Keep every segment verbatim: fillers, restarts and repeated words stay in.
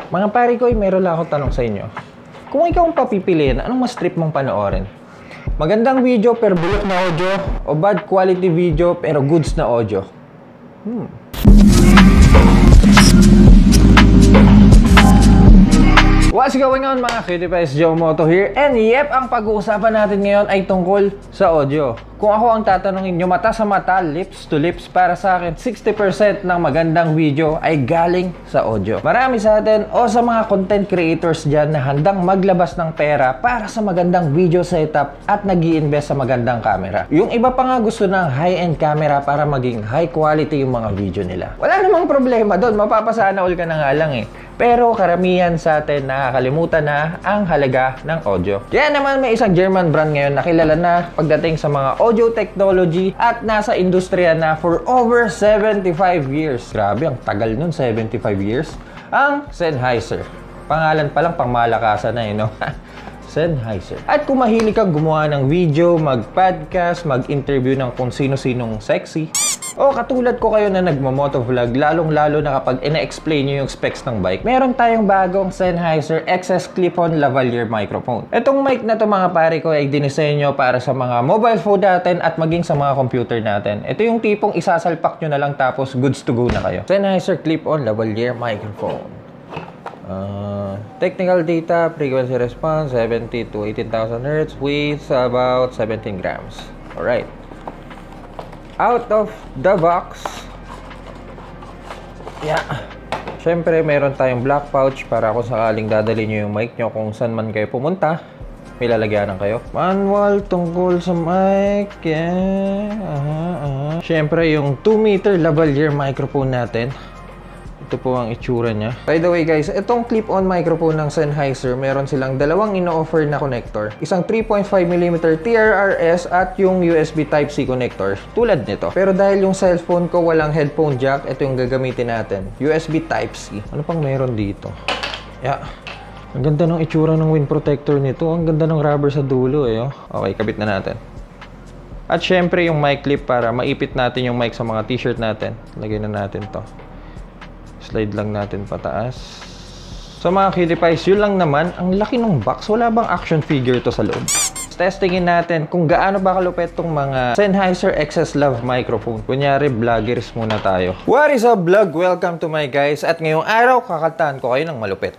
Mga pare ko, meron lang akong tanong sa inyo. Kung ikaw ang papipiliin, anong mas trip mong panoorin? Magandang video pero bulok na audio o bad quality video pero goods na audio? Hmm. What's going on mga cutie pies, Joe Moto here. And yep, ang pag-uusapan natin ngayon ay tungkol sa audio. Kung ako ang tatanungin nyo mata sa mata, lips to lips, para sa akin sixty percent ng magandang video ay galing sa audio. Marami sa atin o sa mga content creators dyan na handang maglabas ng pera para sa magandang video setup at nag-i-invest sa magandang camera. Yung iba pa nga gusto ng high-end camera para maging high quality yung mga video nila. Wala namang problema doon, mapapasana all ka na nga lang eh. Pero karamihan sa atin nakakalimutan na ang halaga ng audio. Kaya naman may isang German brand ngayon na kilala na pagdating sa mga audio technology at nasa industriya na for over seventy-five years. Grabe, ang tagal nun, seventy-five years. Ang Sennheiser. Pangalan pa lang, pangmalakasan na eh, no? Sennheiser. At kung mahilig kang gumawa ng video, mag-podcast, mag-interview ng kung sino-sinong sexy, o katulad ko kayo na nagmamotovlog, lalong-lalo na kapag ina-explain nyo yung specs ng bike, meron tayong bagong Sennheiser X S Clip-on Lavalier microphone. Itong mic na to mga pare ko ay dinisenyo para sa mga mobile phone natin at maging sa mga computer natin. Ito yung tipong isasalpak nyo na lang tapos goods to go na kayo. Sennheiser Clip-on Lavalier microphone. Uh, technical data, frequency response, seventy to eighteen thousand hertz, weight about seventeen grams. Alright. Out of the box, yeah. Siyempre, meron tayong black pouch para kung sakaling dadali nyo yung mic nyo kung saan man kayo pumunta, may lalagyanan kayo. Manual tungkol sa mic, yeah. Aha, aha. Siyempre, yung two meter lavalier microphone natin. Ito po ang itsura niya. By the way guys, itong clip-on microphone ng Sennheiser, meron silang dalawang ino-offer na connector. Isang three point five millimeter T R R S at yung U S B Type-C connector. Tulad nito. Pero dahil yung cellphone ko walang headphone jack, ito yung gagamitin natin. U S B Type-C. Ano pang meron dito? Yeah. Ang ganda ng itsura ng wind protector nito. Ang ganda ng rubber sa dulo eh. Oh. Okay, kabit na natin. At syempre yung mic clip para maipit natin yung mic sa mga t-shirt natin. Lagay na natin to. Slide lang natin pataas. So mga cutie pies, yun lang naman. Ang laki ng box. Wala bang action figure to sa loob? Testingin natin kung gaano ba kalupet tong mga Sennheiser X S Lav microphone. Kunyari, vloggers muna tayo. What is up vlog? Welcome to my guys. At ngayong araw, kakantahan ko kayo ng malupit.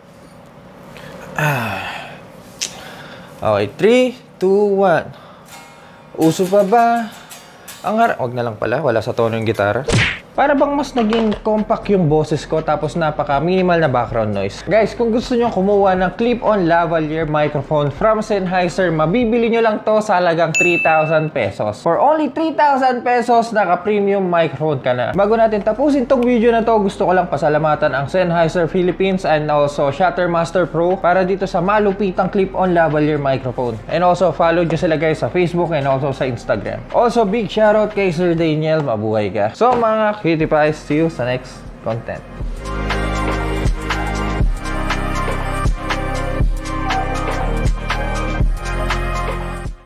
Ah. Okay, three, two, one. Uso pa ba? Ang har... Wag na lang pala. Wala sa tono yung gitara. Para bang mas naging compact yung boses ko tapos napaka-minimal na background noise. Guys, kung gusto nyo kumuha ng clip-on lavalier microphone from Sennheiser, mabibili nyo lang to sa halagang three thousand pesos. For only three thousand pesos, naka-premium microphone ka na. Bago natin tapusin tong video na to, gusto ko lang pasalamatan ang Sennheiser Philippines and also Shuttermaster Pro para dito sa malupitang clip-on lavalier microphone. And also, follow nyo sila guys sa Facebook and also sa Instagram. Also, big shoutout kay Sir Daniel. Mabuhay ka. So, mga cutie pies, see you sa next content.